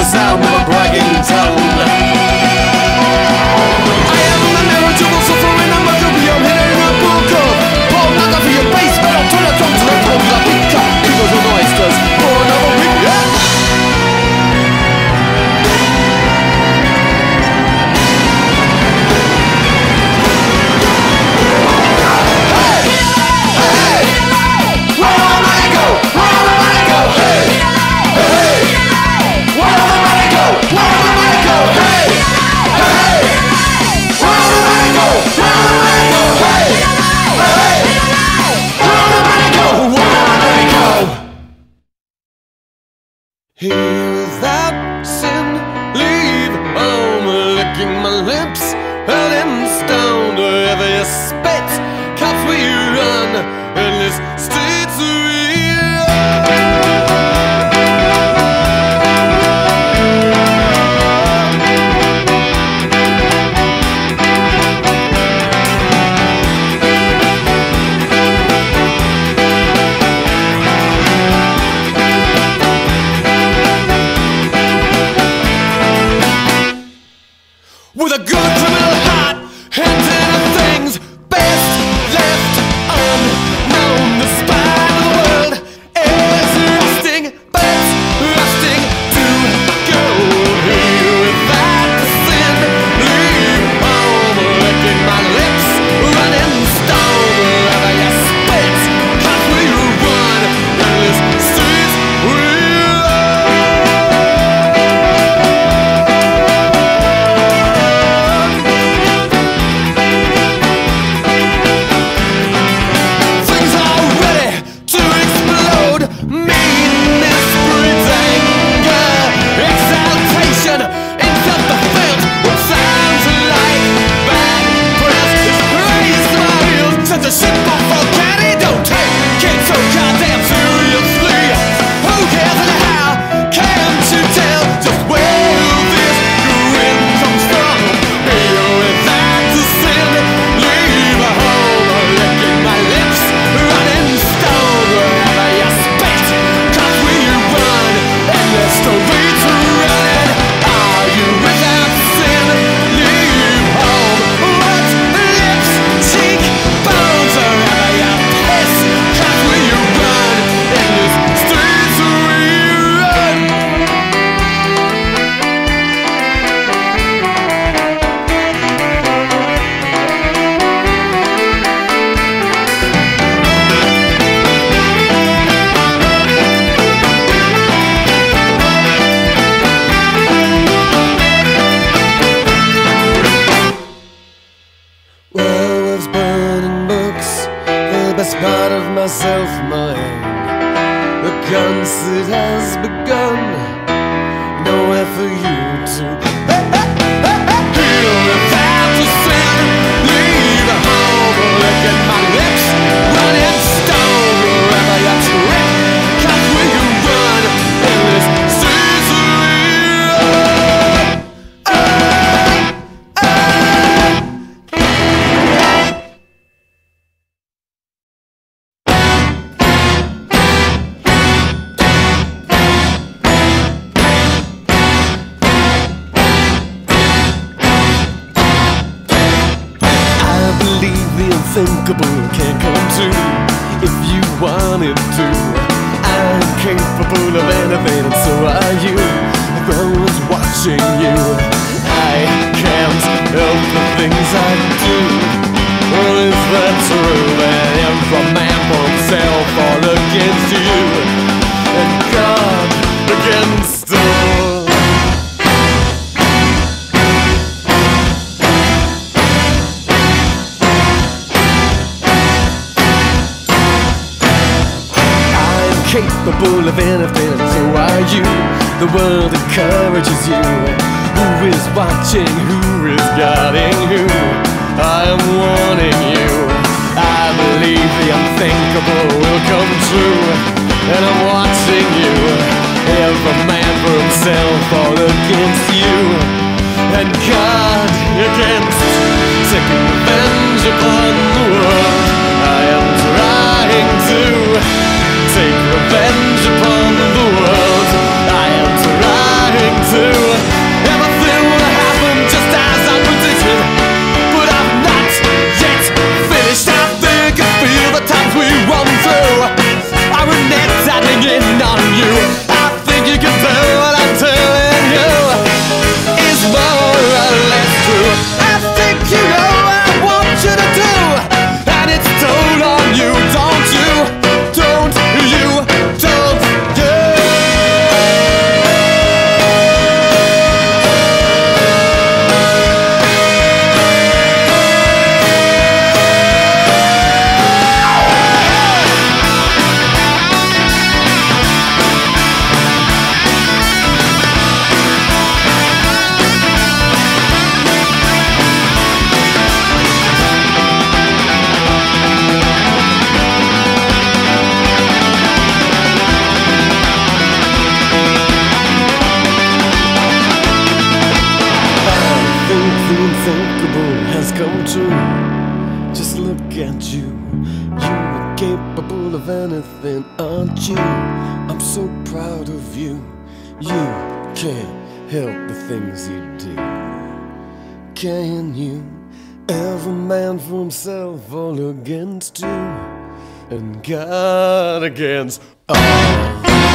sound of a bragging tongue. I am a marriageable suffering, I'm a copium hidden in a book of pornography and base metal. Turn a tongue to the tongue, the pizza, eagles and oysters for another week. Here without sin, leave home, licking my lips, held in stone. Wherever you spit, cops we run, endless streets we with a good criminal heart, hands into things best left unknown. The spine of the world is rusting, but it's rusting to go. Here without the sin, leave home, licking my lips, running stone. Wherever you spit, cut where you run, endless streets we part of myself, mine. The concert has begun. Nowhere for you to heal without the sin. Leave home, look at my lips, running stone. Wherever you trip, cut where you run, endless streets we unthinkable can't come true if you wanted to. I'm capable of anything, and so are you. The world's watching you. I can't help the things I do. Well, is that true? That every man for himself all against you, and God against all. Capable of anything, and so are you. The world encourages you. Who is watching? Who is guarding who? I am warning you. I believe the unthinkable will come true, and I'm watching you. Every man for himself, all against you, and God against. Taking revenge upon the world. I am trying to take revenge upon the world. I am trying to proud of you. You can't help the things you do. Can you? Every man for himself, all against you, and God against all.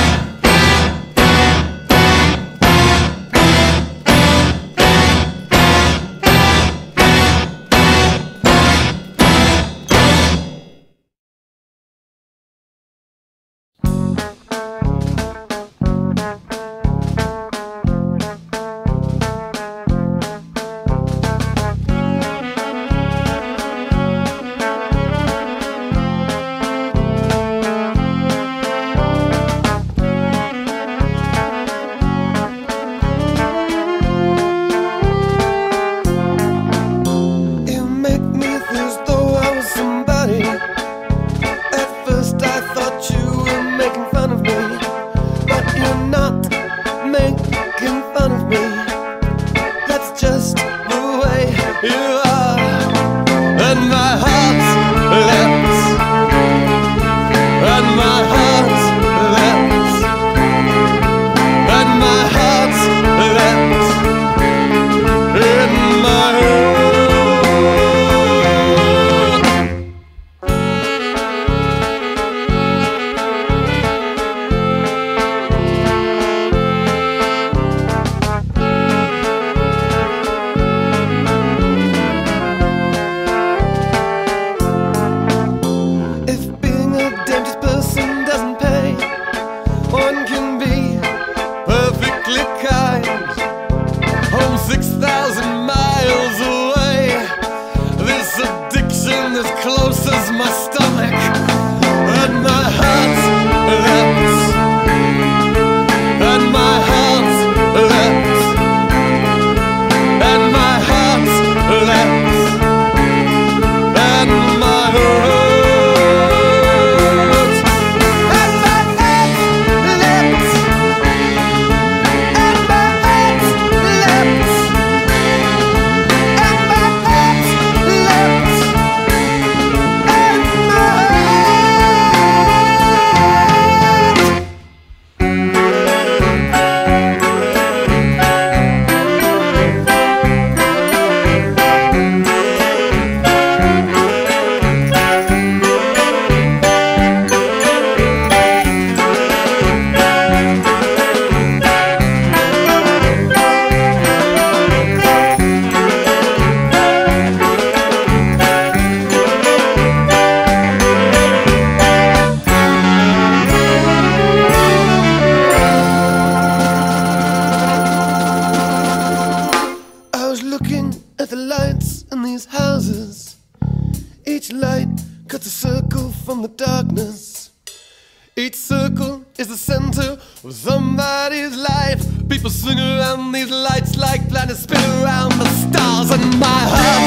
Each light cuts a circle from the darkness. Each circle is the center of somebody's life. People swing around these lights like planets spin around the stars. And my heart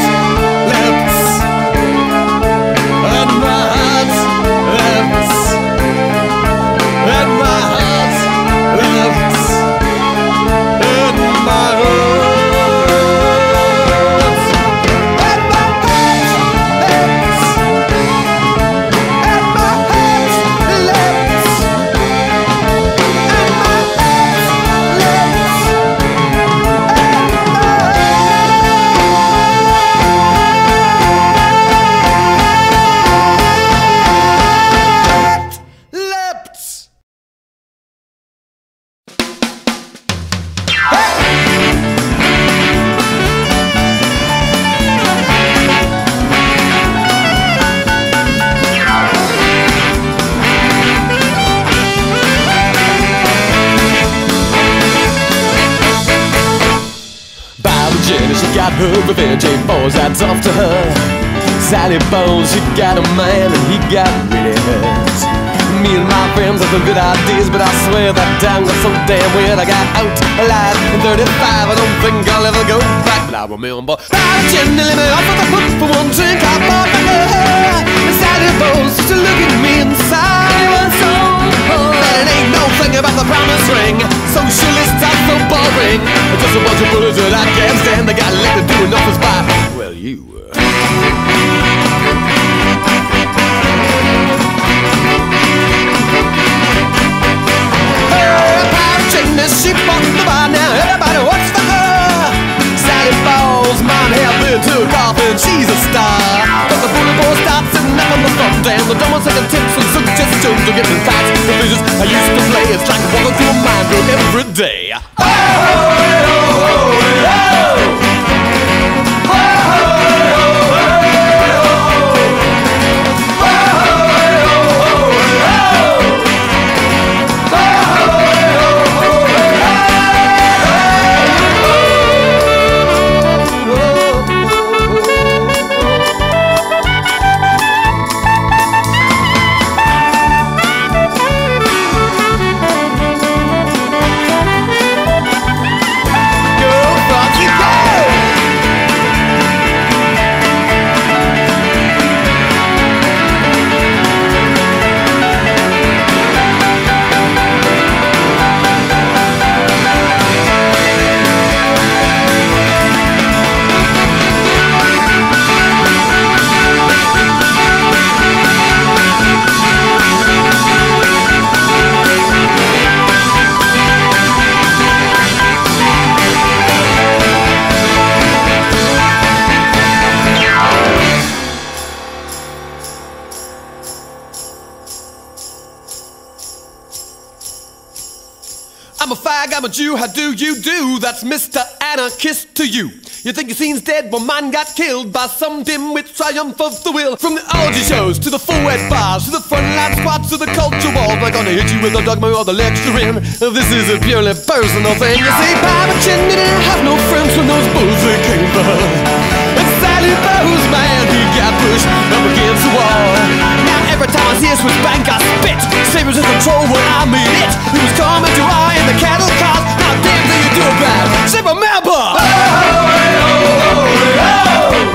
leaps, and my heart leaps, and my heart leaps, and my heart. Jenny, she got her revenge, Jane Boy's hats off to her. Sally Bones, she got a man and he got really hurt. Me and my friends have some good ideas, but I swear that town got so damn weird. I got out alive in 35, I don't think I'll ever go back. But I remember Jenny let me off with a hook for one drink. I bought for her, and Sally Bones used to look at me inside. It was so cold, but it ain't no thing about the promise ring. Socialist type so boring, just a bunch of bullets that I can't stand. They got licked to do enough is by, well, you Hey! she bought the bar, now everybody works for her. Sally Bowles, mom hair been took off and she's a star. But the bully boy starts sitting up on the front and the dumb one's taking tips and suggestions to get in fights. The visions I used to play, it's like walking through a minefield every day. Oh, oh, oh, oh, oh. I'm a fag, I'm a Jew, how do you do? That's Mr. Anarchist to you. You think your scene's dead, well mine got killed by some dimwit triumph of the will. From the orgy shows, to the full-wet bars, to the frontline squats, to the culture walls. They're gonna hit you with a dogma or the lecturing. This is a purely personal thing. You see, Papa Chin didn't have no friends when those bulls they came for her. And Sally Bowles, man, he got pushed up against the wall. Now every time I see a switch bank, I spit. Sabres in control when I meet it. He was coming to I in the cattle cars. Now damn thing you do about it. Say remember. Oh, oh, oh, oh, oh.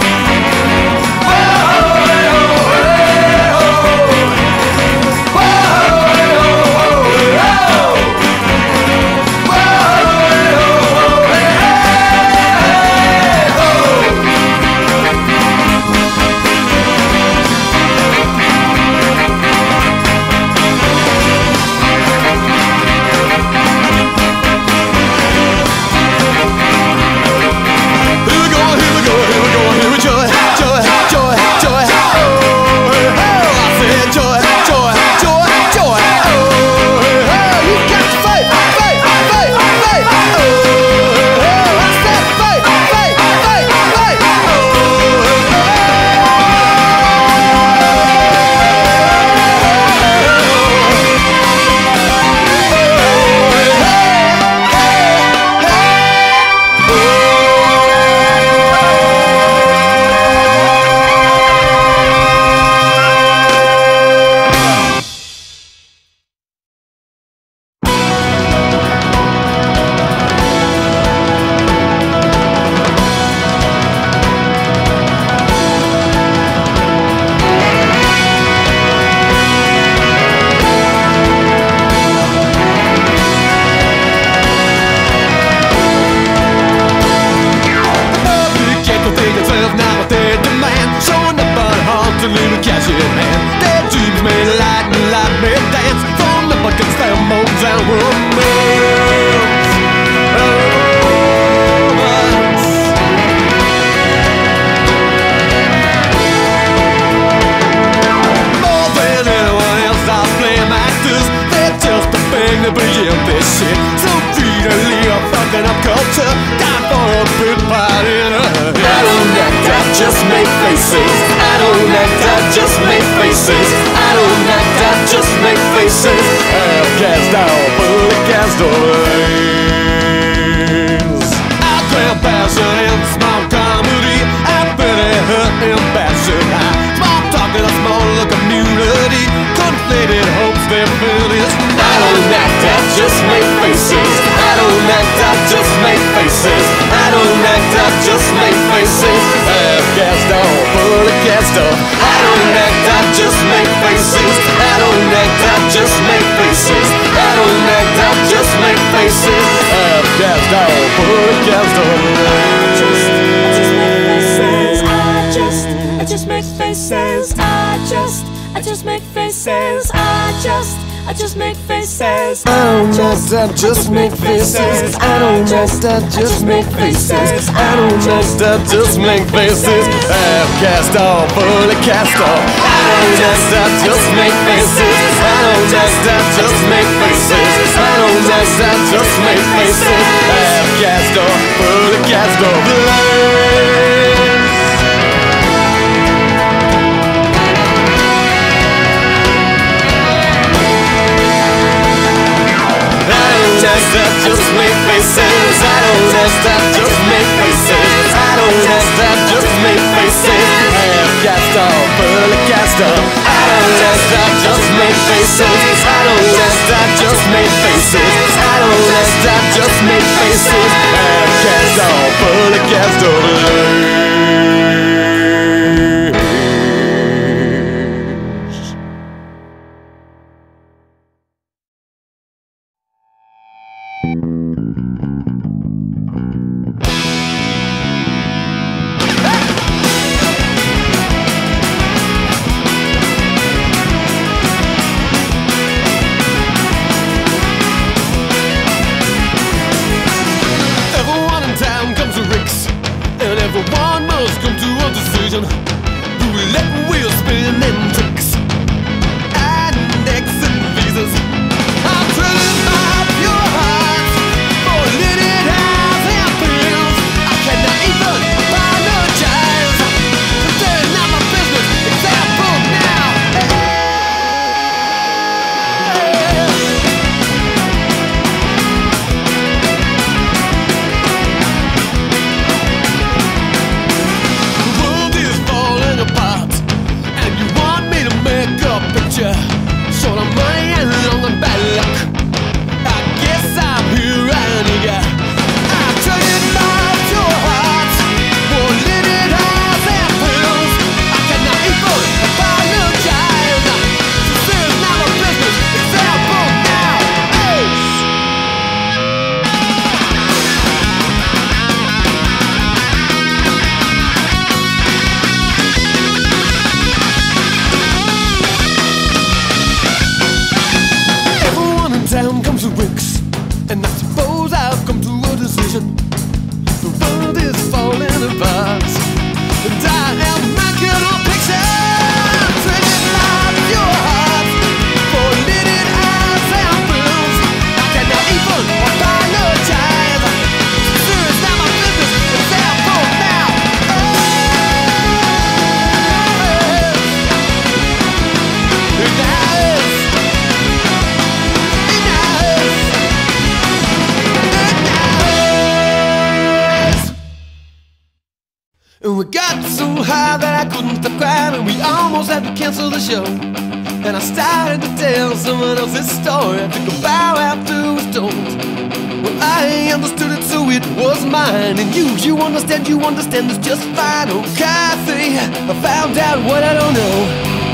I just make faces. I just make faces. I don't mess, I just make faces. I don't mess, I just make faces. I don't mess, I just make faces. Half cast off, fully cast off. I don't mess, I just make faces. I don't mess, I just make faces. I don't mess, I just make faces. Half cast off, fully cast off. I just make faces. I don't mess, I just make faces. I don't mess, I just make faces. Half cast off, fully cast off. I don't mess, I just make faces. I don't mess, I just make faces. I don't mess, I just make faces. Half cast off, fully cast off. Everyone must come to a decision. Do we let wheels spin and tricks and exit visas? I'm turning my pure heart for little eyes and pills. I cannot even apologize. They're not my business. Example now. Short on money and long on bad luck. I guess I'm here and eager. I'm turning my pure heart for little eyes and pills. I cannot even apologize. This is not my business. Example now. Town comes to Ricks, and I suppose I've come to a decision. The world is falling apart, and I am making a picture. Trading my pure heart for little eyes and pills. I cannot even apologize. This is not my business. Example now. And we got so high that I couldn't stop crying, and we almost had to cancel the show. And I started to tell someone else's story. I took a bow after it was told. Well, I understood it, so it was mine. And you understand it's just fine. Oh, Kathy, I found out what I don't know.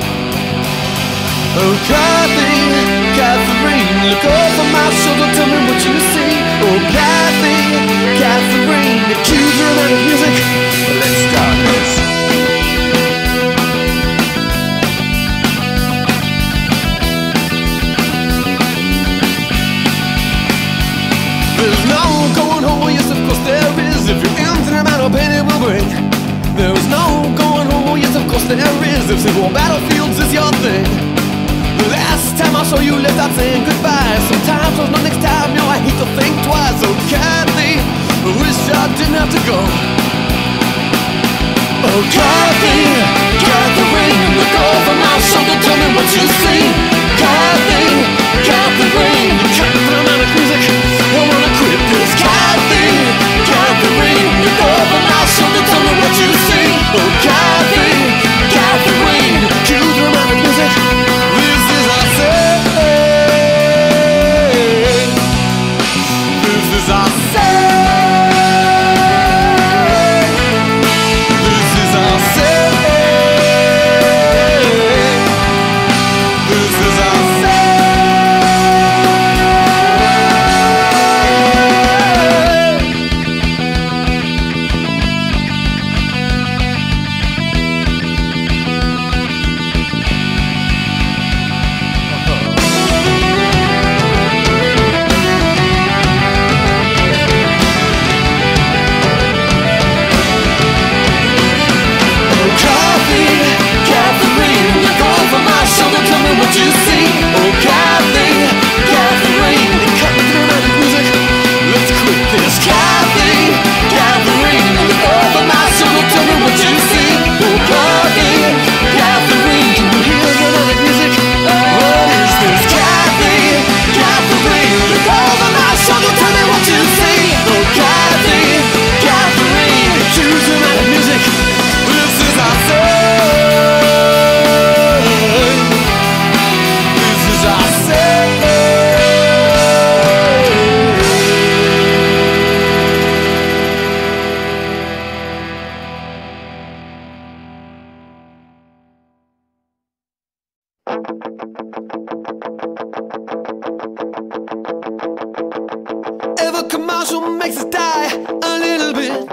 Oh, Catherine, look over my shoulder, tell me what you see. Oh, Catherine, accuse her of music. Let's start this. There's no going home, well, yes, of course there is. If you're into the amount of pain it will bring. There is no going home, well, yes, of course there is. If civil battlefields is your thing. The last time I saw you left out saying goodbye. Sometimes there's no next time, you know I hate to think twice. Oh, Kathy, I wish I didn't have to go. Oh, Catherine, look over my shoulder, tell me what you see. Catherine, you can't put on the music, I wanna quit this. Catherine, look over my shoulder, tell me what you see. Oh, Catherine, cue the romantic music. This is our say. This is our say. this Kathy, Catherine? Look over my shoulder, tell me what you see. Oh, Kathy, Catherine, can you hear the melodic music? What is this Kathy, Catherine? Look over my shoulder, tell me what you see. Oh, Kathy, Catherine, choose the melodic music. This is our song. This is our song. Every commercial makes us die a little bit.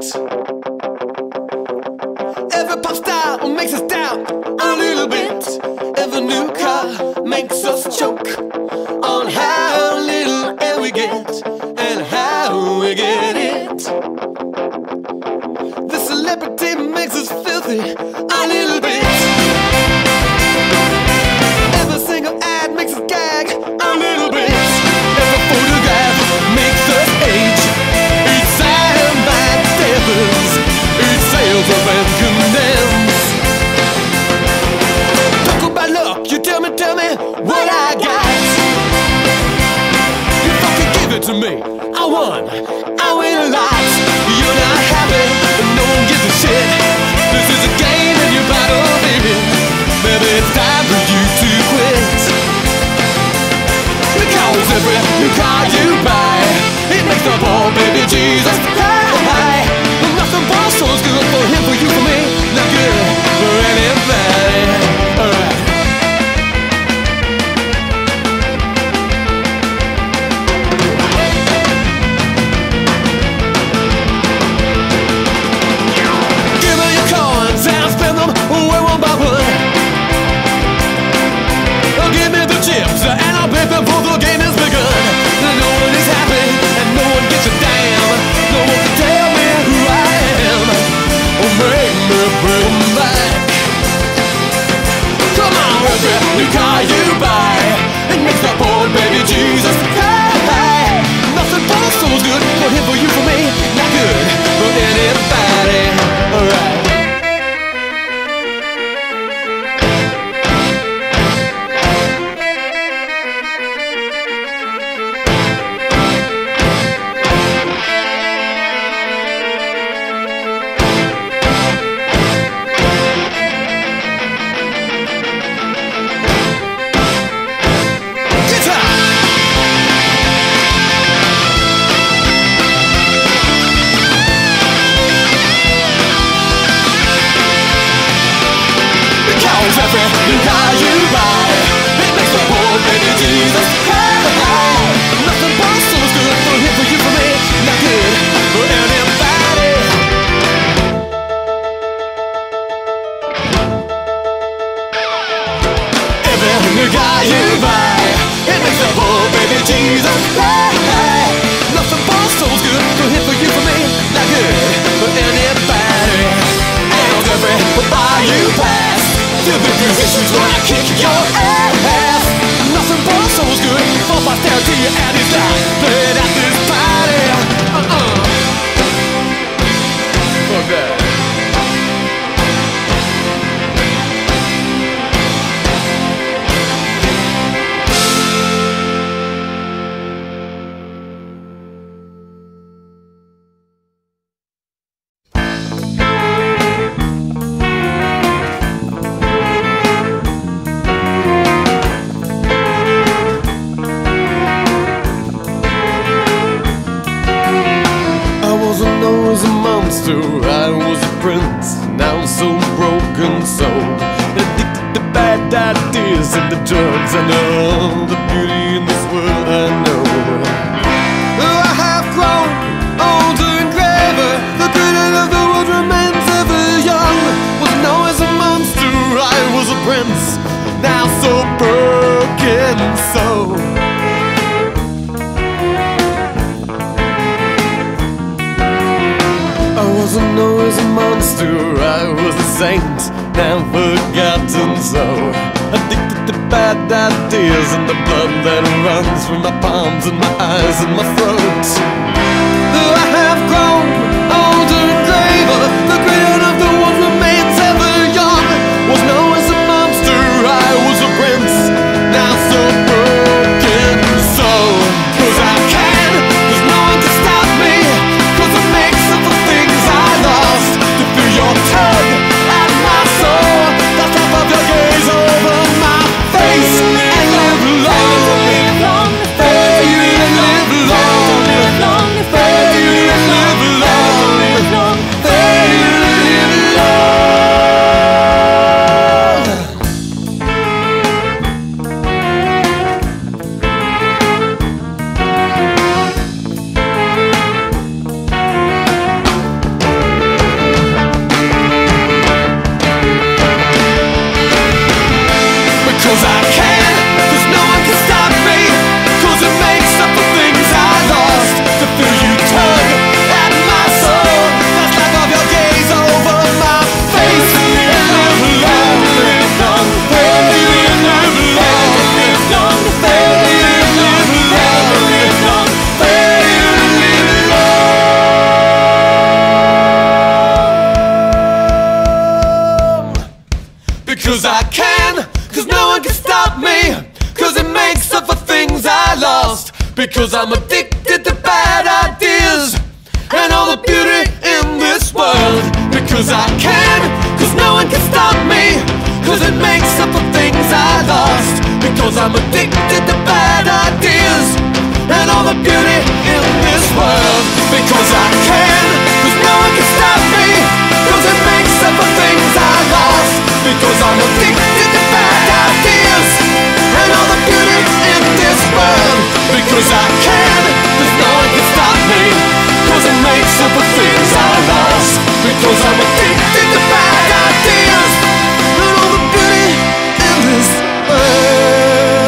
Every pop star makes us doubt a little bit. Every new car makes us choke on how little air we get and how we get it. The celebrity makes us filthy a little bit. Every single ad makes us gag a little bit. Every photograph makes us age. Each sign by devils, each sales of and condemns. Talk about luck, you tell me what I got. You fucking give it to me, I won, I win a lot. You're not happy, and no one gives a shit. This is a game and you're battle, baby. Maybe it's time for you to quit. Because every new car you buy, it makes the poor baby Jesus cry. Nothing but soul's good for him, for you, for me. Not good for anybody. Alright. Give me your coins and I'll spend them away one by one. Give me the chips and I'll pay them before the game has begun. No one is happy and no one gives a damn. No one can tell me who I am or make me bring them back. Come on, every new car you buy, it makes the poor baby Jesus cry. Nothing but soul's good for him, for you, for me. Not good for anybody. Alright. Every new car you buy, it makes the poor baby Jesus cry. Nothing but soul's good for him, for you, for me. Not good for anybody. Every new car you buy, it makes the poor baby Jesus cry. Nothing but soul's good for him, for you, for me. Not good for anybody. And every bar you pass, the big musicians wanna kick your ass. Nothing but soul's good for posterity, and it's not played at this party. Fuck that. I was a prince, now so broken soul, addicted to bad ideas and the drugs. I know the beauty in this world, I know. I have grown older and graver, the beauty of the world remains ever young. Was known as a monster, I was a prince, now so broken soul. I wasn't known as a monster, I was a saint, now forgotten so. Addicted to bad ideas and the blood that runs from my palms and my eyes and my throat. I because I'm addicted to bad ideas and all the beauty in this world. Because I can, cause no one can stop me, cause it makes up for things I lost. Because I'm addicted to bad ideas and all the beauty in this world. Because I can, cause no one can stop me, cause it makes up for things I lost. Because I'm addicted to bad ideas and all the beauty in this world. Because I can, cause no one can stop me, cause it makes up for things I lost. Because I'm addicted to bad ideas and all the beauty in this world.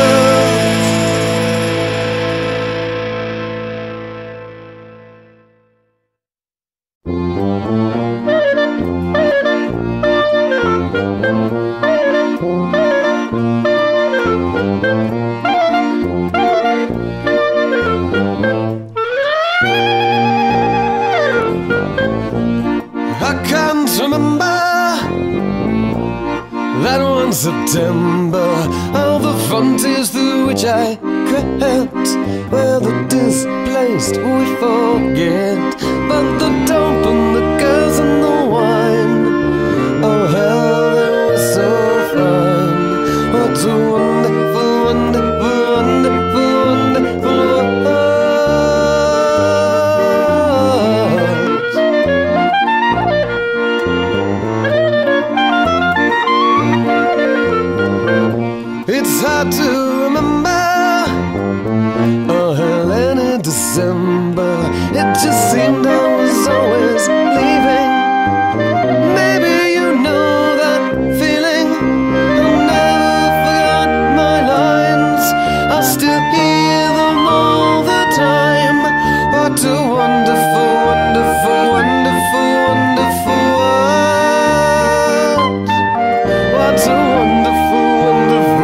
September, all the frontiers through which I crept, where the displaced we forget, but the dope and the girls and the wine, oh hell, they were so fine. What a wonderful, wonderful, wonderful, wonderful world. It's hard to remember, oh hell, any December. It just seemed I was always leaving. Maybe you know that feeling. I never forgot my lines, I still hear them all the time. What a wonderful, wonderful, wonderful, wonderful world. What a wonderful, wonderful,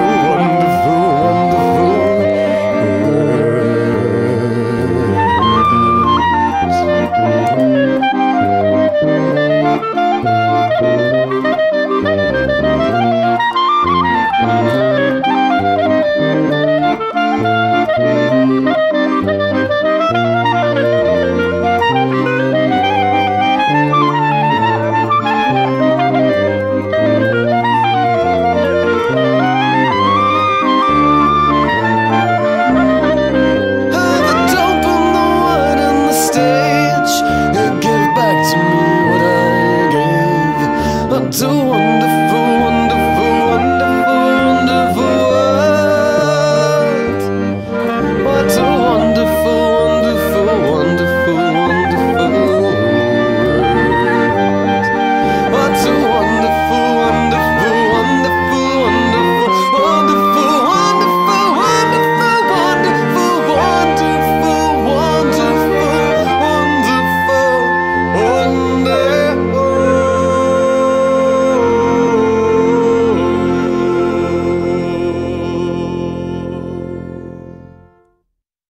to one